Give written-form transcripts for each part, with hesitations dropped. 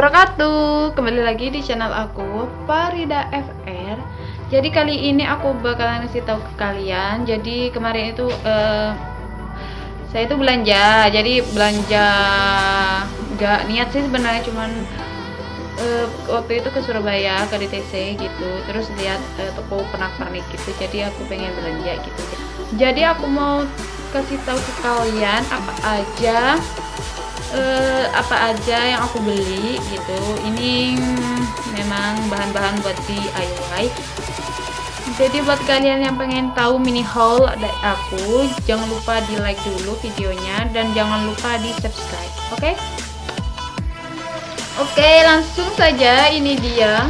wabarakatuh. Kembali lagi di channel aku, Farida FR. Jadi kali ini aku bakalan ngasih tahu ke kalian. Jadi kemarin itu saya itu belanja. Jadi belanja nggak niat sih sebenarnya, cuman waktu itu ke Surabaya, ke DTC gitu. Terus lihat toko pernak-pernik gitu. Jadi aku pengen belanja gitu. Jadi aku mau kasih tahu ke kalian apa aja yang aku beli gitu. Ini memang bahan-bahan buat DIY. Jadi buat kalian yang pengen tahu mini haul dari aku, jangan lupa di like dulu videonya dan jangan lupa di subscribe. Oke, langsung saja. Ini dia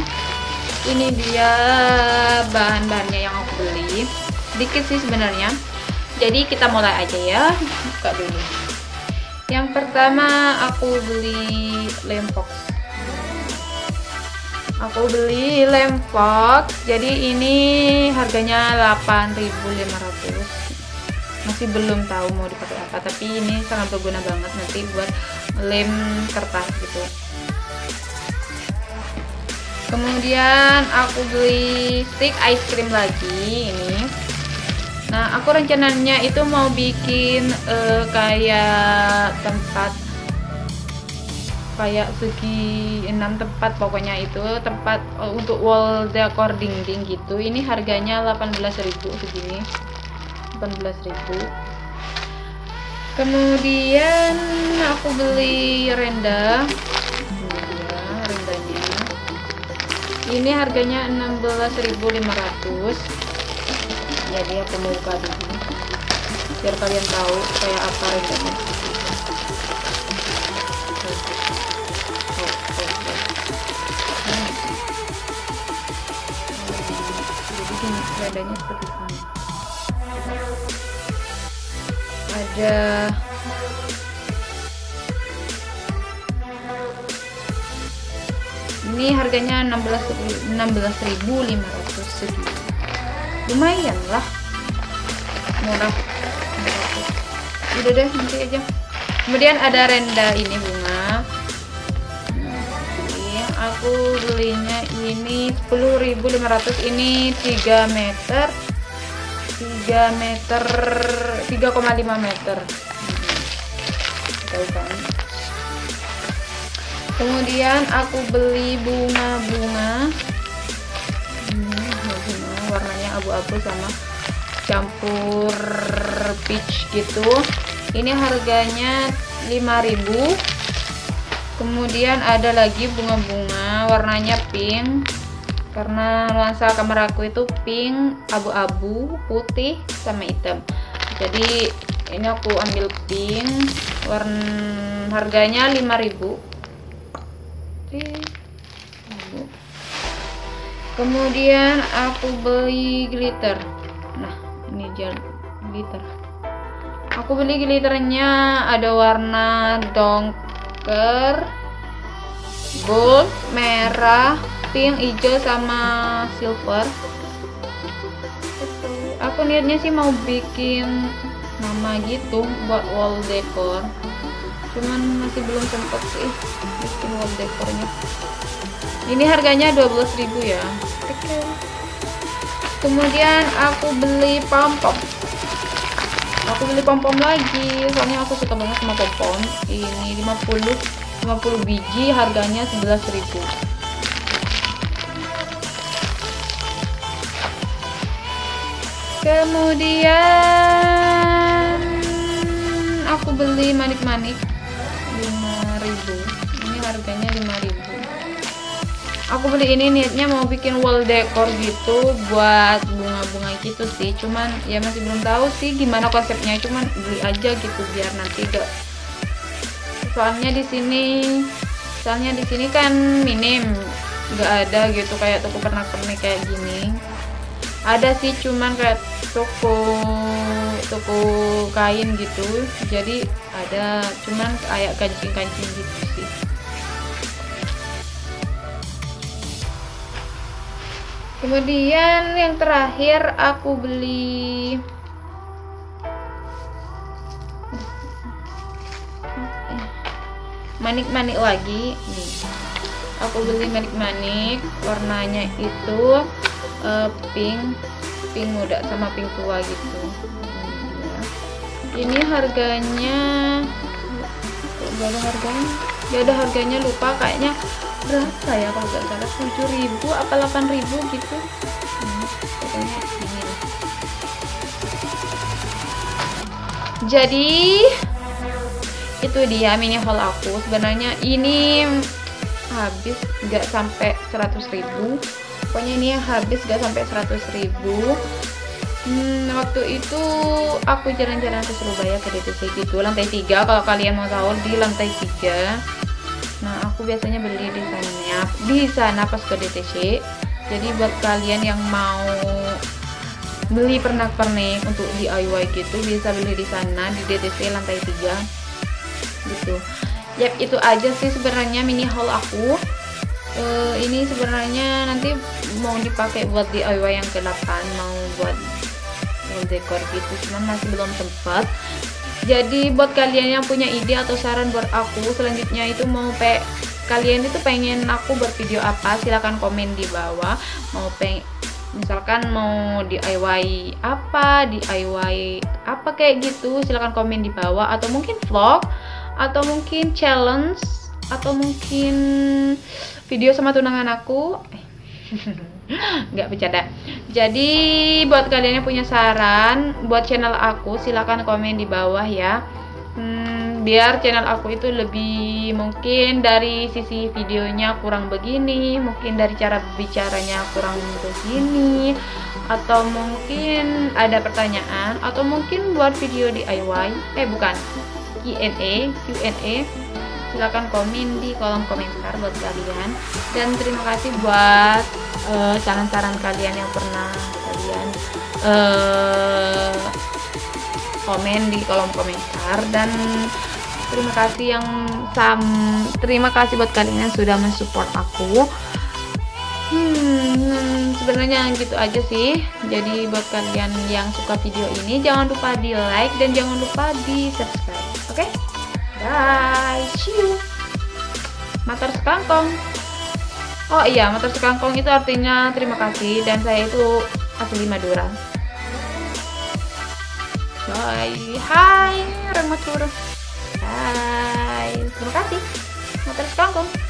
bahan-bahannya yang aku beli. Sedikit sih sebenarnya. Jadi kita mulai aja ya. Buka dulu. Yang pertama aku beli lempox. Jadi ini harganya 8.500. Masih belum tahu mau dipakai apa, tapi ini sangat berguna banget nanti buat lem kertas gitu. Kemudian aku beli stick ice cream lagi ini. Nah, aku rencananya itu mau bikin kayak tempat, kayak segi 6 tempat, pokoknya itu tempat untuk wall decor dinding gitu. Ini harganya 18.000 segini, 18.000. Kemudian aku beli renda. Rendanya ini harganya 16.500. Jadi aku mau buka dulu biar kalian tahu kayak apa rendanya. Jadi gini rendanya seperti ini. Ada ini harganya 16.500 segitu. Lumayan lah, murah. Udah deh, nanti aja. Kemudian ada renda ini bunga. Ini aku belinya ini 10.500. Ini 3 meter 3,5 meter. Tahu kan? Kemudian aku beli bunga-bunga. Warnanya abu-abu sama campur peach gitu. Ini harganya 5.000. Kemudian ada lagi bunga-bunga warnanya pink, karena nuansa kamar aku itu pink, abu-abu, putih sama hitam. Jadi ini aku ambil pink, harganya 5.000. Kemudian aku beli glitter. Nah, ini glitter. Aku beli glitternya ada warna dongker, gold, merah, pink, hijau sama silver. Aku niatnya sih mau bikin nama gitu buat wall decor. Cuman masih belum sempet sih bikin wall decornya. Ini harganya 12.000 ya. Kemudian aku beli pom-pom. Lagi, soalnya aku suka banget sama pom-pom. Ini 50 biji, harganya 11.000. Kemudian aku beli manik-manik 5.000. Ini harganya 5.000. Aku beli ini niatnya mau bikin wall decor gitu buat bunga-bunga gitu sih. Cuman ya masih belum tahu sih gimana konsepnya. Cuman beli aja gitu biar nanti gak. Soalnya di sini kan minim, nggak ada gitu kayak toko pernak-pernik kayak gini. Ada sih cuman kayak toko kain gitu. Jadi ada cuman kayak kancing-kancing gitu sih. Kemudian yang terakhir aku beli manik-manik lagi nih. aku beli manik-manik, warnanya itu pink muda sama pink tua gitu. Ini harganya gak ada harganya, lupa kayaknya berapa ya, kalau gak salah 7.000 apa 8.000 gitu. Pokoknya ini. Jadi itu dia mini haul aku. Sebenarnya ini habis nggak sampai 100.000. Pokoknya ini habis nggak sampai 100.000. Waktu itu aku jalan-jalan ke Surabaya ke DTC gitu, lantai 3 kalau kalian mau tahu, di lantai 3. Nah aku biasanya beli di sana pas ke DTC. Jadi buat kalian yang mau beli pernak-pernik untuk DIY gitu, bisa beli di sana di DTC lantai 3 gitu. Yap, itu aja sih sebenarnya mini haul aku. Ini sebenarnya nanti mau dipakai buat DIY yang ke-8, mau buat wall decor gitu, cuman masih belum sempat. Jadi buat kalian yang punya ide atau saran buat aku selanjutnya itu kalian itu pengen aku buat video apa, silahkan komen di bawah. Misalkan mau DIY apa kayak gitu, silahkan komen di bawah, atau mungkin vlog, atau mungkin challenge, atau mungkin video sama tunangan aku. Nggak bercanda. Jadi buat kalian yang punya saran buat channel aku, silahkan komen di bawah ya. Biar channel aku itu lebih, mungkin dari sisi videonya kurang begini, mungkin dari cara bicaranya kurang begini, atau mungkin ada pertanyaan, atau mungkin buat video DIY, Q&A, silahkan komen di kolom komentar buat kalian. Dan terima kasih buat saran-saran kalian yang pernah kalian komen di kolom komentar. Dan terima kasih buat kalian yang sudah mensupport aku. Sebenarnya gitu aja sih. Jadi buat kalian yang suka video ini, jangan lupa di like dan jangan lupa di subscribe. Oke? Bye, see you. Matur sekangkong. Oh iya, matur sekangkong itu artinya terima kasih, dan saya itu asli Madura. Bye. Hai, Rematur. Bye. Terima kasih. Matur sekangkong.